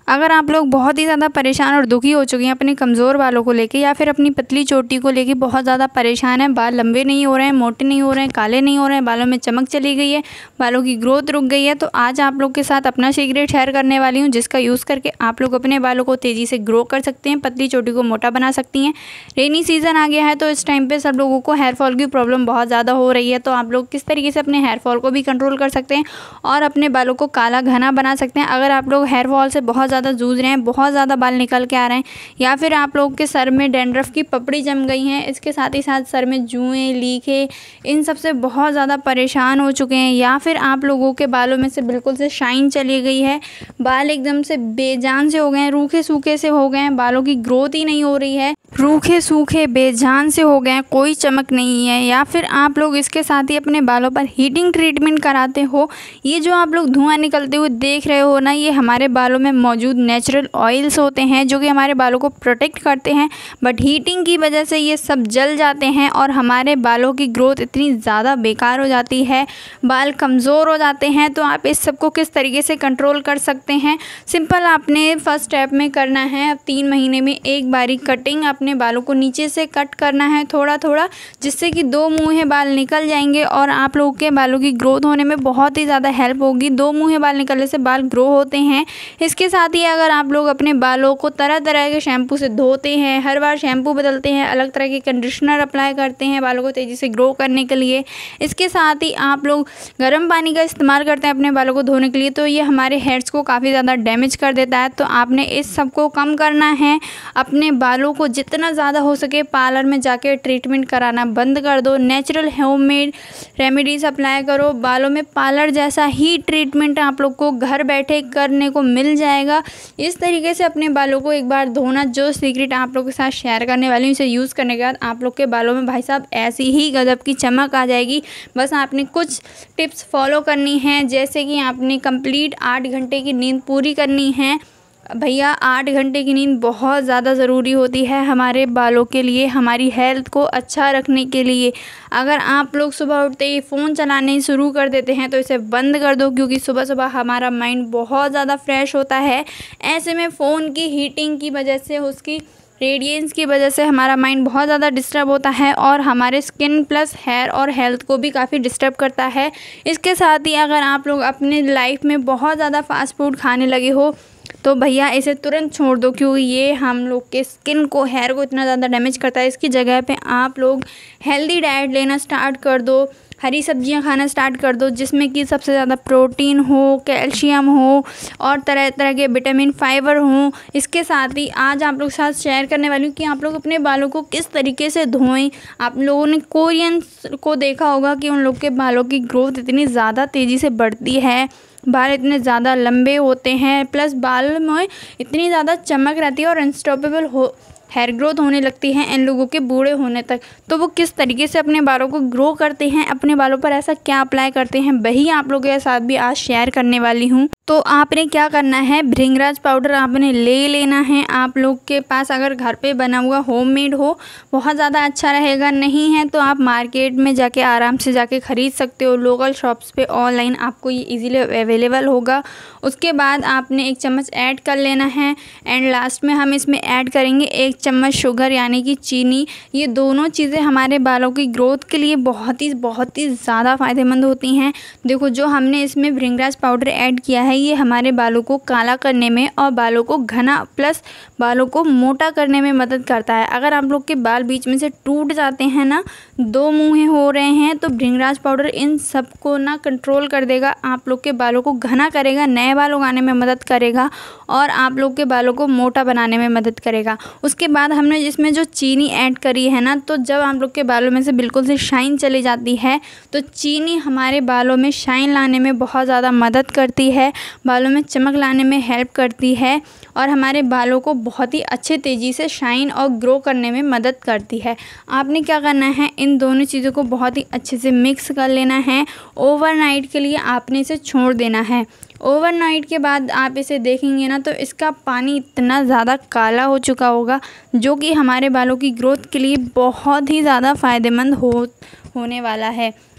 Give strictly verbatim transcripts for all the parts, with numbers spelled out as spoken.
अगर आप लोग बहुत ही ज़्यादा परेशान और दुखी हो चुके हैं अपने कमज़ोर बालों को लेके या फिर अपनी पतली चोटी को लेके बहुत ज़्यादा परेशान हैं, बाल लंबे नहीं हो रहे हैं, मोटे नहीं हो रहे हैं, काले नहीं हो रहे हैं, बालों में चमक चली गई है, बालों की ग्रोथ रुक गई है, तो आज आप लोग के साथ अपना सीक्रेट शेयर करने वाली हूँ जिसका यूज़ करके आप लोग अपने बालों को तेज़ी से ग्रो कर सकते हैं, पतली चोटी को मोटा बना सकती हैं। रेनी सीज़न आ गया है तो इस टाइम पर सब लोगों को हेयर फॉल की प्रॉब्लम बहुत ज़्यादा हो रही है, तो आप लोग किस तरीके से अपने हेयर फॉल को भी कंट्रोल कर सकते हैं और अपने बालों को काला घना बना सकते हैं। अगर आप लोग हेयर फॉल से बहुत ज़्यादा जूझ रहे हैं, बहुत ज़्यादा बाल निकल के आ रहे हैं या फिर आप लोगों के सर में डैंड्रफ की पपड़ी जम गई हैं, इसके साथ ही साथ सर में जुएँ, लीखे, इन सब से बहुत ज़्यादा परेशान हो चुके हैं या फिर आप लोगों के बालों में से बिल्कुल से शाइन चली गई है, बाल एकदम से बेजान से हो गए हैं, रूखे सूखे से हो गए हैं, बालों की ग्रोथ ही नहीं हो रही है, रूखे सूखे बेजान से हो गए हैं, कोई चमक नहीं है, या फिर आप लोग इसके साथ ही अपने बालों पर हीटिंग ट्रीटमेंट कराते हो। ये जो आप लोग धुआं निकलते हुए देख रहे हो ना, ये हमारे बालों में मौजूद नेचुरल ऑयल्स होते हैं जो कि हमारे बालों को प्रोटेक्ट करते हैं, बट हीटिंग की वजह से ये सब जल जाते हैं और हमारे बालों की ग्रोथ इतनी ज़्यादा बेकार हो जाती है, बाल कमज़ोर हो जाते हैं। तो आप इस सब को किस तरीके से कंट्रोल कर सकते हैं? सिंपल आपने फर्स्ट स्टेप में करना है, अब तीन महीने में एक बारी कटिंग अपने बालों को नीचे से कट करना है थोड़ा थोड़ा, जिससे कि दो मुँहे बाल निकल जाएंगे और आप लोगों के बालों की ग्रोथ होने में बहुत ही ज़्यादा हेल्प होगी। दो मुँहे बाल निकलने से बाल ग्रो होते हैं। इसके साथ ही अगर आप लोग अपने बालों को तरह तरह के शैम्पू से धोते हैं, हर बार शैम्पू बदलते हैं, अलग तरह के कंडीशनर अप्लाई करते हैं बालों को तेज़ी से ग्रो करने के लिए, इसके साथ ही आप लोग गर्म पानी का इस्तेमाल करते हैं अपने बालों को धोने के लिए, तो ये हमारे हेयर्स को काफ़ी ज़्यादा डैमेज कर देता है। तो आपने इस सब को कम करना है। अपने बालों को जितना ज़्यादा हो सके पार्लर में जाके ट्रीटमेंट कराना बंद कर दो, नेचुरल होममेड रेमेडीज़ अप्लाई करो। बालों में पार्लर जैसा ही ट्रीटमेंट आप लोग को घर बैठे करने को मिल जाएगा। इस तरीके से अपने बालों को एक बार धोना, जो सीक्रेट आप लोगों के साथ शेयर करने वाली हूँ, इसे यूज़ करने के बाद आप लोग के बालों में भाई साहब ऐसी ही गजब की चमक आ जाएगी। बस आपने कुछ टिप्स फॉलो करनी है, जैसे कि आपने कंप्लीट आठ घंटे की नींद पूरी करनी है। भैया आठ घंटे की नींद बहुत ज़्यादा ज़रूरी होती है हमारे बालों के लिए, हमारी हेल्थ को अच्छा रखने के लिए। अगर आप लोग सुबह उठते ही फ़ोन चलाने शुरू कर देते हैं तो इसे बंद कर दो, क्योंकि सुबह सुबह हमारा माइंड बहुत ज़्यादा फ्रेश होता है। ऐसे में फ़ोन की हीटिंग की वजह से, उसकी रेडिएंस की वजह से हमारा माइंड बहुत ज़्यादा डिस्टर्ब होता है और हमारे स्किन प्लस हेयर और हेल्थ को भी काफ़ी डिस्टर्ब करता है। इसके साथ ही अगर आप लोग अपने लाइफ में बहुत ज़्यादा फास्ट फूड खाने लगे हो तो भैया इसे तुरंत छोड़ दो, क्योंकि ये हम लोग के स्किन को, हेयर को इतना ज़्यादा डैमेज करता है। इसकी जगह पे आप लोग हेल्दी डाइट लेना स्टार्ट कर दो, हरी सब्जियां खाना स्टार्ट कर दो, जिसमें कि सबसे ज़्यादा प्रोटीन हो, कैल्शियम हो और तरह तरह के विटामिन, फाइबर हो। इसके साथ ही आज आप लोग के साथ शेयर करने वाली हूँ कि आप लोग अपने बालों को किस तरीके से धोएं। आप लोगों ने कोरियंस को देखा होगा कि उन लोग के बालों की ग्रोथ इतनी ज़्यादा तेज़ी से बढ़ती है, बाल इतने ज़्यादा लंबे होते हैं, प्लस बाल में इतनी ज़्यादा चमक रहती है और अनस्टॉपेबल हो हेयर ग्रोथ होने लगती है इन लोगों के बूढ़े होने तक। तो वो किस तरीके से अपने बालों को ग्रो करते हैं, अपने बालों पर ऐसा क्या अप्लाई करते हैं, वही आप लोगों के साथ भी आज शेयर करने वाली हूँ। तो आपने क्या करना है, भृंगराज पाउडर आपने ले लेना है। आप लोग के पास अगर घर पे बना हुआ होममेड हो बहुत ज़्यादा अच्छा रहेगा, नहीं है तो आप मार्केट में जाके आराम से जाके ख़रीद सकते हो, लोकल शॉप्स पे ऑनलाइन आपको ये इजीली अवेलेबल होगा। उसके बाद आपने एक चम्मच ऐड कर लेना है एंड लास्ट में हम इसमें ऐड करेंगे एक चम्मच शुगर यानी कि चीनी। ये दोनों चीज़ें हमारे बालों की ग्रोथ के लिए बहुत ही बहुत ही ज़्यादा फ़ायदेमंद होती हैं। देखो जो हमने इसमें भृंगराज पाउडर ऐड किया है, ये हमारे बालों को काला करने में और बालों को घना प्लस बालों को मोटा करने में मदद करता है। अगर आप लोग के बाल बीच में से टूट जाते हैं ना, दो मुँहे हो रहे हैं, तो भृंगराज पाउडर इन सब को ना कंट्रोल कर देगा, आप लोग के बालों को घना करेगा, नए बाल उगाने में मदद करेगा और आप लोग के बालों को मोटा बनाने में मदद करेगा। उसके बाद हमने इसमें जो चीनी ऐड करी है ना, तो जब आप लोग के बालों में से बिल्कुल से शाइन चली जाती है तो चीनी हमारे बालों में शाइन लाने में बहुत ज़्यादा मदद करती है, बालों में चमक लाने में हेल्प करती है और हमारे बालों को बहुत ही अच्छे तेज़ी से शाइन और ग्रो करने में मदद करती है। आपने क्या करना है, इन दोनों चीज़ों को बहुत ही अच्छे से मिक्स कर लेना है। ओवरनाइट के लिए आपने इसे छोड़ देना है। ओवरनाइट के बाद आप इसे देखेंगे ना तो इसका पानी इतना ज़्यादा काला हो चुका होगा, जो कि हमारे बालों की ग्रोथ के लिए बहुत ही ज़्यादा फ़ायदेमंद हो होने वाला है।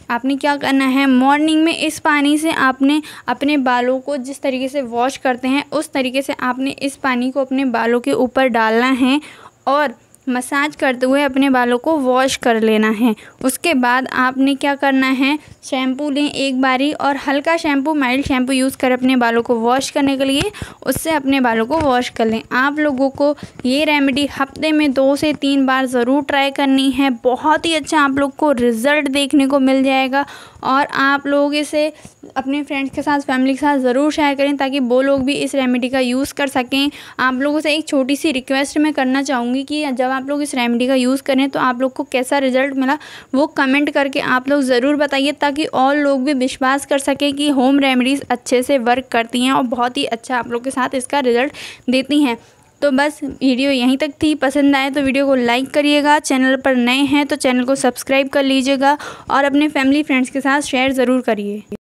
आपने क्या करना है, मॉर्निंग में इस पानी से आपने अपने बालों को जिस तरीके से वॉश करते हैं उस तरीके से आपने इस पानी को अपने बालों के ऊपर डालना है और मसाज करते हुए अपने बालों को वॉश कर लेना है। उसके बाद आपने क्या करना है, शैम्पू लें एक बारी और हल्का शैम्पू, माइल्ड शैम्पू यूज़ कर अपने बालों को वॉश करने के लिए उससे अपने बालों को वॉश कर लें। आप लोगों को ये रेमेडी हफ्ते में दो से तीन बार ज़रूर ट्राई करनी है। बहुत ही अच्छा आप लोग को रिज़ल्ट देखने को मिल जाएगा और आप लोग इसे अपने फ्रेंड्स के साथ, फैमिली के साथ ज़रूर शेयर करें ताकि वो लोग भी इस रेमेडी का यूज़ कर सकें। आप लोगों से एक छोटी सी रिक्वेस्ट मैं करना चाहूँगी कि जब आप लोग इस रेमेडी का यूज़ करें तो आप लोग को कैसा रिज़ल्ट मिला वो कमेंट करके आप लोग ज़रूर बताइए ताकि और लोग भी विश्वास कर सकें कि होम रेमेडीज़ अच्छे से वर्क करती हैं और बहुत ही अच्छा आप लोग के साथ इसका रिज़ल्ट देती हैं। तो बस वीडियो यहीं तक थी। पसंद आए तो वीडियो को लाइक करिएगा, चैनल पर नए हैं तो चैनल को सब्सक्राइब कर लीजिएगा और अपने फैमिली फ्रेंड्स के साथ शेयर ज़रूर करिए।